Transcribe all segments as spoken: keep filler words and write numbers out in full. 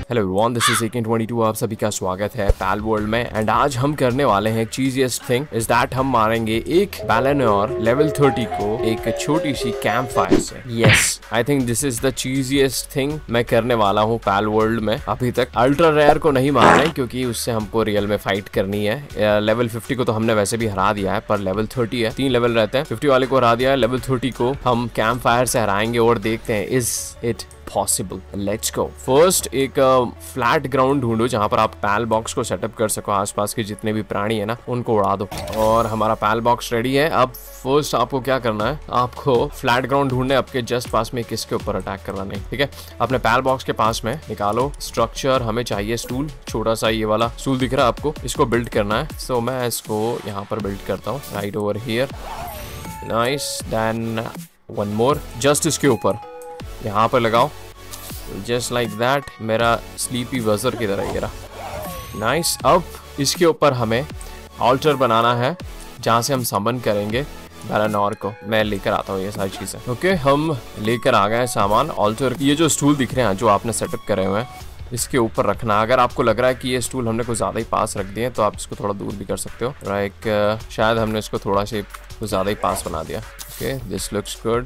Hello everyone, this is a K twenty to. आप सभी का स्वागत है पैल वर्ल्ड में। एंड आज हम करने वाले हैं चीजिएस्ट थिंग इज दैट हम मारेंगे एक बैलेनोर लेवल थर्टी को एक छोटी सी कैंप फायर से। Yes, I think this is the cheesiest thing मैं करने वाला हूँ पैल वर्ल्ड में अभी तक। अल्ट्रा रेयर को नहीं मार रहे क्योंकि उससे हमको रियल में फाइट करनी है। लेवल फिफ्टी को तो हमने वैसे भी हरा दिया है, पर लेवल थर्टी है, तीन लेवल रहते हैं। फिफ्टी वाले को हरा दिया है, लेवल थर्टी को हम कैंप फायर से हराएंगे और देखते हैं is it possible. Let's go. First एक फ्लैट ग्राउंड ढूंढो जहां पर आप पैल बॉक्स को सेटअप कर सको। आसपास के जितने भी प्राणी है ना उनको उड़ा दो और हमारा पैल बॉक्स रेडी है। अब फर्स्ट आपको क्या करना है, आपको फ्लैट ग्राउंड ढूंढने आपके जस्ट पास में किसके ऊपर अटैक करना नहीं, ठीक है। अपने पैल बॉक्स के पास में निकालो स्ट्रक्चर, हमें चाहिए स्टूल, छोटा सा ये वाला स्टूल दिख रहा है आपको, इसको बिल्ड करना है। सो so, मैं इसको यहाँ पर बिल्ड करता हूँ right over here. Nice, then one more just इसके ऊपर यहाँ पर लगाओ, जस्ट लाइक दैट। मेरा स्लीपी वजर की तरह ये रहा। नाइस, अब इसके ऊपर हमें ऑल्टर बनाना है जहाँ से हम समन करेंगे बैलेनोर को। मैं लेकर आता हूँ ये सारी चीज़ें। ओके, हम लेकर आ गए सामान। ऑल्टर, ये जो स्टूल दिख रहे हैं जो आपने सेटअप करे हुए हैं इसके ऊपर रखना। अगर आपको लग रहा है कि ये स्टूल हमने कुछ ज़्यादा ही पास रख दिए तो आप इसको थोड़ा दूर भी कर सकते हो। लाइक शायद हमने इसको थोड़ा सा कुछ ज़्यादा ही पास बना दिया। Okay, this looks good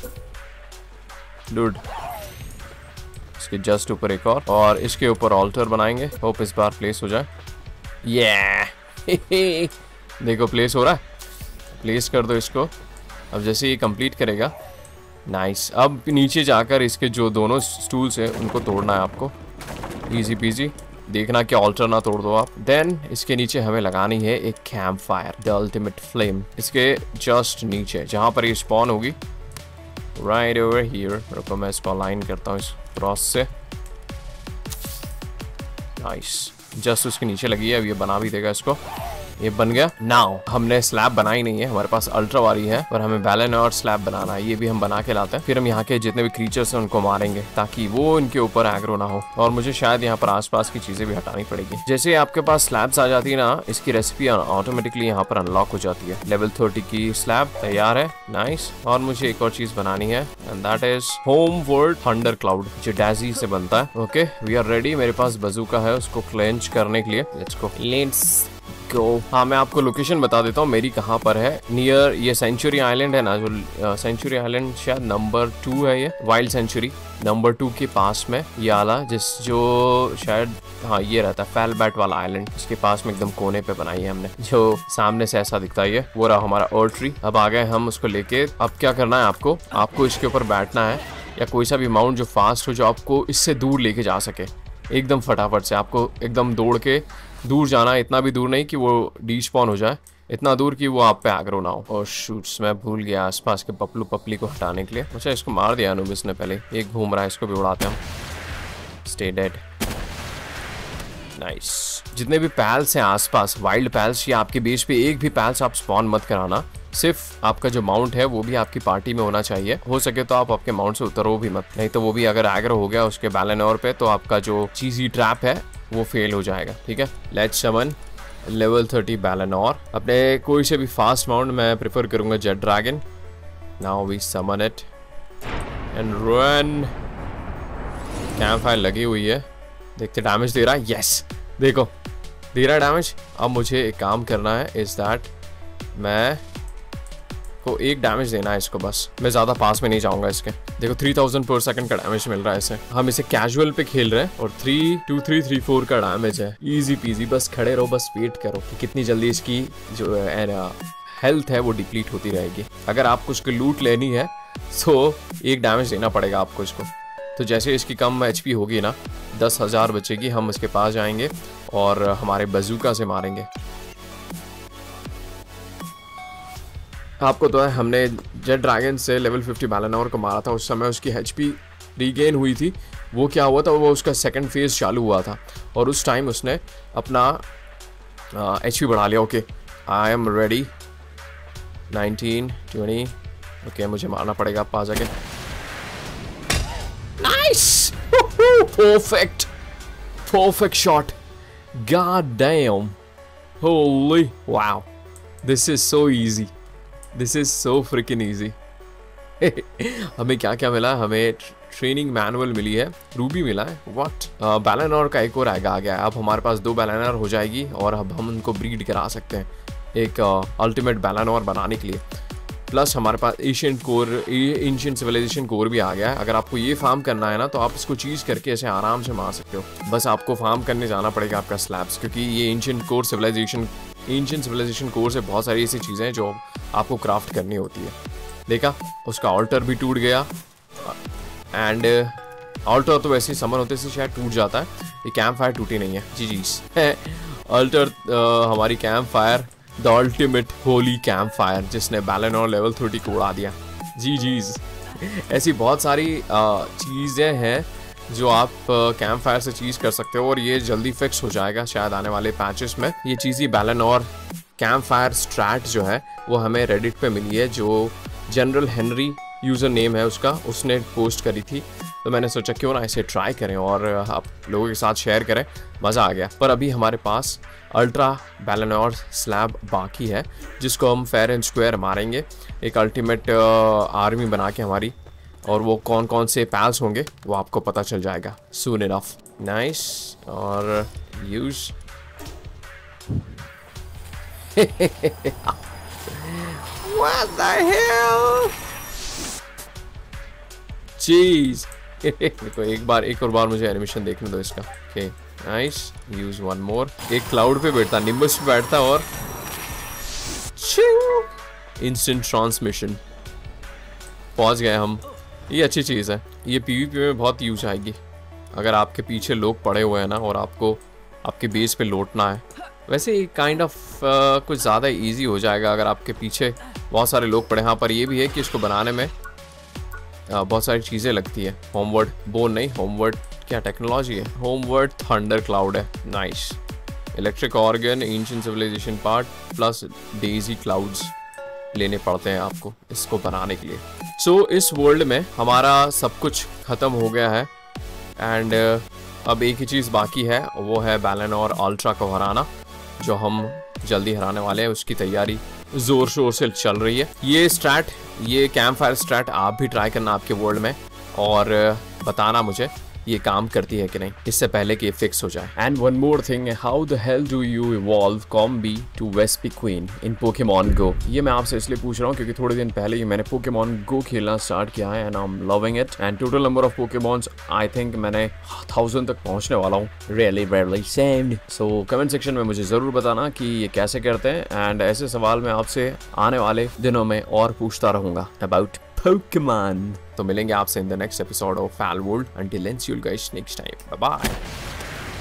dude. इसके जस्ट ऊपर एक और और इसके ऊपर ऑल्टर बनाएंगे। होप इस बार प्लेस हो जाए। ये देखो प्लेस हो रहा है, प्लेस कर दो इसको। अब जैसे ये कंप्लीट करेगा, नाइस। अब नीचे जाकर इसके जो दोनों स्टूल्स हैं उनको तोड़ना है आपको, इजी पीजी। देखना कि ऑल्टर ना तोड़ दो आप। देन इसके नीचे हमें लगानी है एक camp fire, the ultimate flame. इसके जस्ट नीचे जहाँ पर ये स्पॉन होगी, राइट ओवर हियर। रुको मैं इसको अलाइन करता हूँ इस क्रॉस से। नाइस, जस्ट उसके नीचे लगी है। अब ये बना भी देगा इसको, ये बन गया। नाउ हमने स्लैब बनाई नहीं है, हमारे पास अल्ट्रा वाली है, पर हमें बैलेनोर स्लैब बनाना है। ये भी हम बना के लाते हैं। फिर हम यहाँ के जितने भी क्रीचर्स हैं उनको मारेंगे ताकि वो इनके ऊपर एग्रो ना हो। और मुझे शायद यहाँ पर आसपास की चीजें भी हटानी पड़ेगी। जैसे आपके पास स्लैब्स आ जाती है ना, इसकी रेसिपी ऑटोमेटिकली यहाँ पर अनलॉक हो जाती है। लेवल थर्टी की स्लैब तैयार है। नाइस, और मुझे एक और चीज बनानी है and that is home world thunder cloud, जो डैजी से बनता है। Okay, we are ready. मेरे पास बजूका है उसको क्लेंच करने के लिए। Let's go, let's go. हाँ, मैं आपको लोकेशन बता देता हूँ मेरी कहाँ पर है। नियर ये सेंचुरी आइलैंड है ना, जो सेंचुरी आइलैंड शायद नंबर टू है, ये वाइल्ड सेंचुरी नंबर टू के पास में ये आला, जिस जो शायद हाँ ये रहता है फैलबैट वाला आइलैंड, इसके पास में एकदम कोने पे बनाई है हमने, जो सामने से ऐसा दिखता है। ये वो रहा हमारा अर्थ ट्री। अब आ गए हम उसको लेके। अब क्या करना है आपको, आपको इसके ऊपर बैठना है या कोई सा भी माउंट जो फास्ट हो, जो आपको इससे दूर लेके जा सके एकदम फटाफट से। आपको एकदम दौड़ के दूर जाना है, इतना भी दूर नहीं कि वो डीस्पॉन हो जाए, इतना दूर कि वो आप पे एग्रो ना हो। और शूट्स, मैं भूल गया आसपास के पपलू पपली को हटाने के लिए। अच्छा, इसको मार दिया अनुबिस ने पहले, एक घूम रहा है, इसको भी उड़ाते हैं। Stay dead. नाइस। जितने भी पैल्स हैं आसपास, वाइल्ड पैल्स या आपके बेस पे एक भी पैल्स आप स्पॉन मत कराना। सिर्फ आपका जो माउंट है वो भी आपकी पार्टी में होना चाहिए। हो सके तो आप आपके माउंट से उतरो भी मत, नहीं तो वो भी अगर एग्रो हो गया उसके बैलेनोर पे तो आपका जो चीजी ट्रैप है वो फेल हो जाएगा, ठीक है। Let's summon level thirty Bellanoir. अपने कोई से भी फास्ट माउंट मैं प्रेफर करूंगा jet dragon. Now we summon it and run. Camp fire लगी हुई है, देखते डैमेज दे रहा है। यस, देखो दे रहा है डैमेज। अब मुझे एक काम करना है, इज दैट मैं को एक डैमेज देना है इसको, बस मैं ज्यादा पास में नहीं जाऊंगा इसके। देखो थ्री थाउजेंड पर सेकंड का डैमेज मिल रहा है इसे। हम इसे कैजुअल पे खेल रहे हैं और three two three three four का डैमेज है। इजी पीजी, बस खड़े रहो, बस वेट करो कि कितनी जल्दी इसकी जो हेल्थ है वो डिप्लीट होती रहेगी। अगर आपको उसकी लूट लेनी है तो एक डैमेज देना पड़ेगा आपको इसको। तो जैसे इसकी कम एचपी होगी ना, दस हजार बचेगी, हम उसके पास जाएंगे और हमारे बजूका से मारेंगे। आपको तो है, हमने जेट ड्रैगन से लेवल फिफ्टी बैलेनोर को मारा था, उस समय उसकी एचपी रीगेन हुई थी। वो क्या हुआ था, वो उसका सेकंड फेज चालू हुआ था और उस टाइम उसने अपना एचपी बढ़ा लिया। Okay, I am ready. Nineteen twenty. Okay, मुझे मारना पड़ेगा आप पास जाके। Nice, perfect perfect shot, god damn, holy wow, this is so easy, this is so freaking easy. हमें क्या क्या मिला? हमें ट्रेनिंग मैनुअल मिली है, रूबी मिला है, व्हाट, बैलेनोर का एक और आएगा आ गया है। अब हमारे पास दो बैलेनोर हो जाएगी और अब हम उनको ब्रीड करा सकते हैं एक अल्टीमेट बैलेनोर बनाने के लिए। प्लस हमारे पास Asian core, ancient civilization core भी आ गया है। अगर आपको ये फार्म करना है ना तो आप इसको चीज करके ऐसे आराम से मार सकते हो। बस आपको फार्म करने जाना पड़ेगा आपका स्लैब्स, क्योंकि ये ancient core civilization ancient civilization core से बहुत सारी ऐसी चीज़ें हैं जो आपको क्राफ्ट करनी होती है। देखा, उसका ऑल्टर भी टूट गया, एंड ऑल्टर तो वैसे ही समर होते से शायद टूट जाता है, ये कैंप फायर टूटी नहीं है। जी जी ऑल्टर हमारी camp fire, the ultimate holy camp fire, जिसने बैलेनोर लेवल थर्टी को उड़ा दिया। जी जी ऐसी बहुत सारी चीज़ें हैं जो आप कैंप फायर से चीज़ कर सकते हो, और ये जल्दी फिक्स हो जाएगा शायद आने वाले पैचेस में। ये चीज़ ही बैलेनोर कैंप फायर स्ट्रैट जो है वो हमें रेडिट पे मिली है, जो जनरल हेनरी यूज़र नेम है उसका, उसने पोस्ट करी थी। तो मैंने सोचा क्यों ना इसे ट्राई करें और आप लोगों के साथ शेयर करें, मज़ा आ गया। पर अभी हमारे पास अल्ट्रा बैलेनोर स्लैब बाकी है, जिसको हम फेयर एंड स्क्वायर मारेंगे एक अल्टीमेट आर्मी बना के हमारी, और वो कौन कौन से पैल्स होंगे वो आपको पता चल जाएगा सून इनफ। नाइस, और use What the hell? Jeez. देखो एक बार एक और बार मुझे एनिमेशन देखने दो इसका। Okay nice, use one more. एक क्लाउड पे बैठता, निम्बस पे बैठता और इंस्टेंट ट्रांसमिशन, पहुंच गए हम। ये अच्छी चीज़ है, ये पीवीपी में बहुत यूज आएगी। अगर आपके पीछे लोग पड़े हुए हैं ना और आपको आपके बेस पे लौटना है, वैसे ही काइंड ऑफ कुछ ज़्यादा इजी हो जाएगा अगर आपके पीछे बहुत सारे लोग पड़े। हाँ, पर ये भी है कि इसको बनाने में uh, बहुत सारी चीज़ें लगती है। होमवर्ड बोन नहीं, होमवर्ड क्या टेक्नोलॉजी है, होमवर्ड थंडर क्लाउड है। Nice, electric organ, ancient civilization part plus daisy clouds लेने पड़ते हैं आपको इसको बनाने के लिए। सो so, इस वर्ल्ड में हमारा सब कुछ ख़त्म हो गया है, एंड uh, अब एक ही चीज़ बाकी है, वो है बैलेनोर अल्ट्रा को हराना, जो हम जल्दी हराने वाले हैं। उसकी तैयारी जोर शोर से चल रही है। ये स्ट्रैट, ये कैंप फायर स्ट्रैट आप भी ट्राई करना आपके वर्ल्ड में, और बताना मुझे ये काम करती है कि नहीं, इससे पहले कि ये फिक्स हो जाए। And one more thing, how the hell do you evolve Combee to Vespiquen in Pokemon Go? ये मैं आपसे इसलिए पूछ रहा हूँ क्योंकि थोड़े दिन पहले ही मैंने पोकेमॉन गो खेलना स्टार्ट किया है, and I am loving it. And total number of Pokemons I think मैंने थाउजेंड तक पहुँचने वाला हूँ। Really really seemed. So comment section में मुझे ज़रूर बताना कि ये कैसे करते हैं, एंड ऐसे सवाल मैं आपसे आने वाले दिनों में और पूछता रहूँगा अबाउट Pokemon. तो मिलेंगे आपसे in the next episode of Palworld. Until then, see you guys next time. Bye bye.